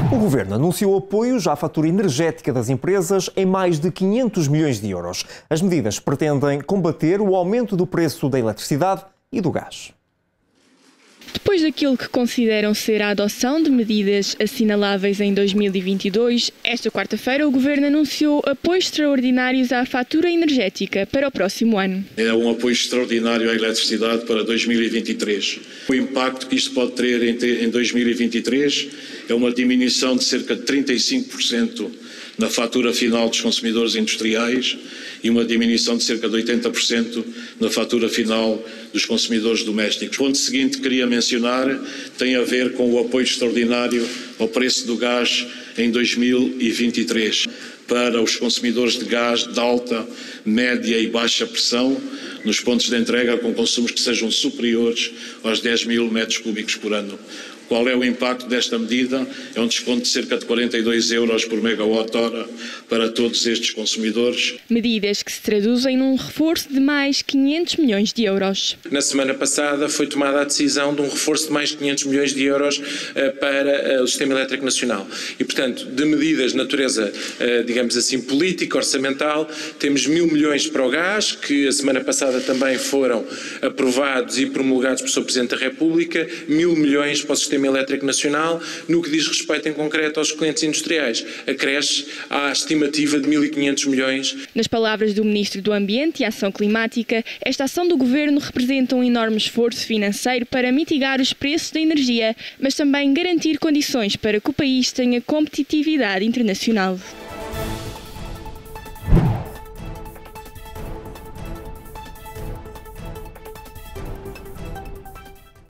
O Governo anunciou apoios à fatura energética das empresas em mais de 500 milhões de euros. As medidas pretendem combater o aumento do preço da eletricidade e do gás. Depois daquilo que consideram ser a adoção de medidas assinaláveis em 2022, esta quarta-feira o Governo anunciou apoios extraordinários à fatura energética para o próximo ano. É um apoio extraordinário à eletricidade para 2023. O impacto que isto pode ter em 2023 é uma diminuição de cerca de 35% na fatura final dos consumidores industriais e uma diminuição de cerca de 80% na fatura final dos consumidores domésticos. O ponto seguinte que queria mencionar tem a ver com o apoio extraordinário ao preço do gás em 2023 para os consumidores de gás de alta, média e baixa pressão nos pontos de entrega com consumos que sejam superiores aos 10.000 metros cúbicos por ano. Qual é o impacto desta medida? É um desconto de cerca de 42 euros por megawatt-hora para todos estes consumidores. Medidas que se traduzem num reforço de mais 500 milhões de euros. Na semana passada foi tomada a decisão de um reforço de mais 500 milhões de euros para o Sistema Elétrico Nacional. E, portanto, de medidas de natureza, digamos assim, política, orçamental, temos 1.000 milhões para o gás, que a semana passada também foram aprovados e promulgados pelo Sr. Presidente da República, 1.000 milhões para o Sistema Elétrico Nacional. No que diz respeito em concreto aos clientes industriais, acresce à estimativa de 1.500 milhões. Nas palavras do Ministro do Ambiente e Ação Climática, esta ação do Governo representa um enorme esforço financeiro para mitigar os preços da energia, mas também garantir condições para que o país tenha competitividade internacional.